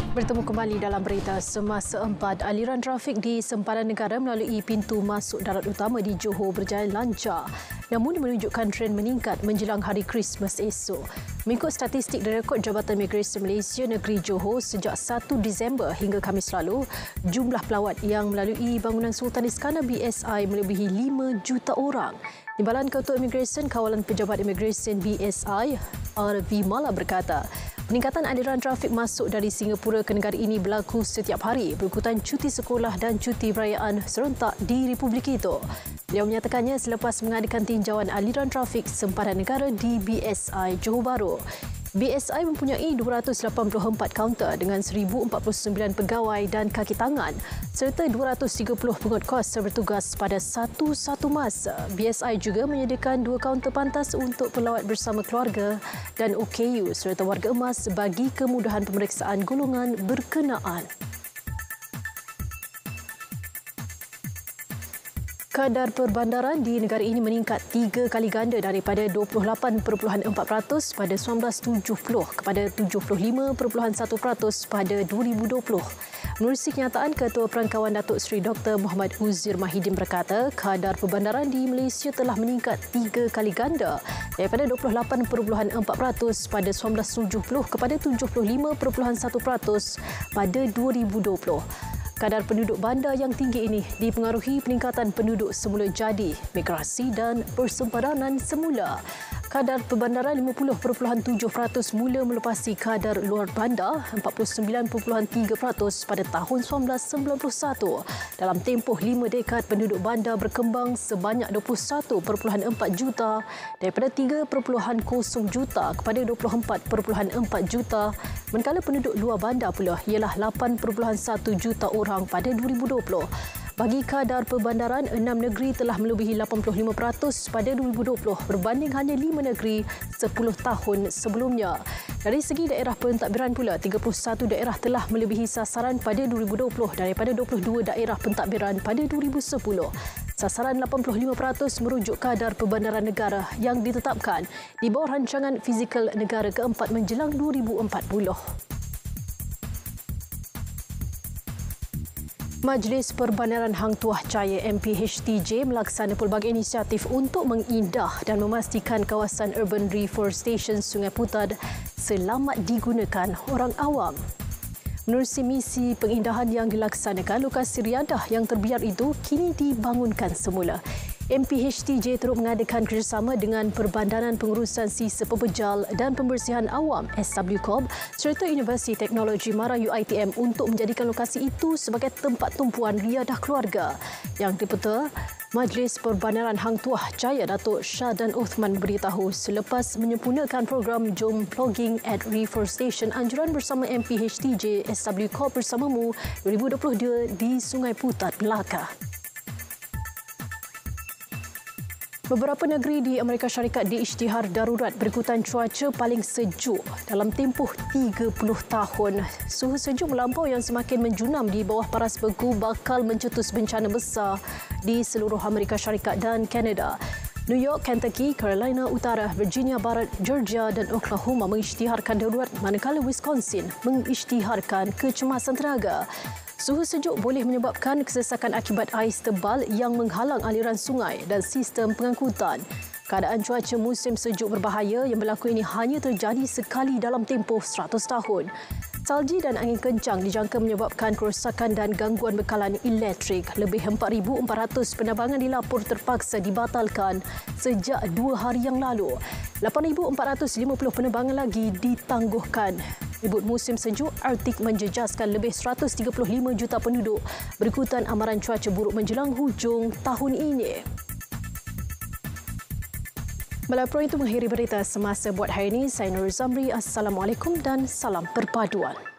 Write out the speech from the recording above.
Bertemu kembali dalam berita semasa 4. Aliran trafik di sempadan negara melalui pintu masuk darat utama di Johor berjalan lancar, namun menunjukkan tren meningkat menjelang hari Krismas esok. Mengikut statistik direkod Jabatan Imigresen Malaysia Negeri Johor sejak 1 Disember hingga Khamis lalu, jumlah pelawat yang melalui bangunan Sultan Iskandar BSI melebihi 5 juta orang. Timbalan Ketua Imigresen Kawalan Pejabat Imigresen BSI, R.V. Mala berkata, peningkatan aliran trafik masuk dari Singapura ke negara ini berlaku setiap hari berikutan cuti sekolah dan cuti perayaan serentak di Republik itu. Beliau menyatakannya selepas mengadakan tinjauan aliran trafik sempadan negara di BSI Johor Bahru. BSI mempunyai 284 kaunter dengan 1,049 pegawai dan kaki tangan serta 230 pengut kos bertugas pada satu masa. BSI juga menyediakan 2 kaunter pantas untuk pelawat bersama keluarga dan OKU serta warga emas bagi kemudahan pemeriksaan golongan berkenaan. Kadar perbandaran di negara ini meningkat 3 kali ganda daripada 28.4% pada 1970 kepada 75.1% pada 2020. Menerusi kenyataan, Ketua Perangkawan Datuk Seri Dr. Muhammad Uzir Mahidin berkata, kadar perbandaran di Malaysia telah meningkat 3 kali ganda daripada 28.4% pada 1970 kepada 75.1% pada 2020. Kadar penduduk bandar yang tinggi ini dipengaruhi peningkatan penduduk semula jadi, migrasi dan persempadanan semula. Kadar perbandaran 50.7% mula melepasi kadar luar bandar 49.3% pada tahun 1991. Dalam tempoh 5 dekad, penduduk bandar berkembang sebanyak 21.4 juta daripada 3.0 juta kepada 24.4 juta, manakala penduduk luar bandar pula ialah 8.1 juta orang pada 2020. Bagi kadar perbandaran, 6 negeri telah melebihi 85% pada 2020 berbanding hanya 5 negeri 10 tahun sebelumnya. Dari segi daerah pentadbiran pula, 31 daerah telah melebihi sasaran pada 2020 daripada 22 daerah pentadbiran pada 2010. Sasaran 85% merujuk kadar perbandaran negara yang ditetapkan di bawah rancangan fizikal negara keempat menjelang 2040. Majlis Perbandaran Hang Tuah Jaya MPHTJ melaksana pelbagai inisiatif untuk mengindah dan memastikan kawasan urban reforestation Sungai Putad selamat digunakan orang awam. Menerusi misi pengindahan yang dilaksanakan, lokasi riadah yang terbiar itu kini dibangunkan semula. MPHTJ turut mengadakan kerjasama dengan Perbandaran Pengurusan Sisa Pepejal dan Pembersihan Awam SWCOB serta Universiti Teknologi Mara UiTM untuk menjadikan lokasi itu sebagai tempat tumpuan riadah keluarga. Yang diperta, Majlis Perbandaran Hang Tuah Jaya Datuk Syadan Uthman beritahu selepas menyempurnakan program Jom Plogging at Reforestation anjuran bersama MPHTJ SWCOB bersamamu 2022 di Sungai Putad, Melaka. Beberapa negeri di Amerika Syarikat diisytihar darurat berikutan cuaca paling sejuk dalam tempoh 30 tahun. Suhu sejuk melampau yang semakin menjunam di bawah paras beku bakal mencetus bencana besar di seluruh Amerika Syarikat dan Kanada. New York, Kentucky, Carolina Utara, Virginia Barat, Georgia dan Oklahoma mengisytiharkan darurat, manakala Wisconsin mengisytiharkan kecemasan tenaga. Suhu sejuk boleh menyebabkan kesesakan akibat ais tebal yang menghalang aliran sungai dan sistem pengangkutan. Keadaan cuaca musim sejuk berbahaya yang berlaku ini hanya terjadi sekali dalam tempoh 100 tahun. Salji dan angin kencang dijangka menyebabkan kerosakan dan gangguan bekalan elektrik. Lebih 4,400 penerbangan dilapor terpaksa dibatalkan sejak 2 hari yang lalu. 8,450 penerbangan lagi ditangguhkan. Ribut musim sejuk Arktik menjejaskan lebih 135 juta penduduk berikutan amaran cuaca buruk menjelang hujung tahun ini. Melaporkan itu mengakhiri berita semasa buat hari ini. Saya Nur Zamri. Assalamualaikum dan salam perpaduan.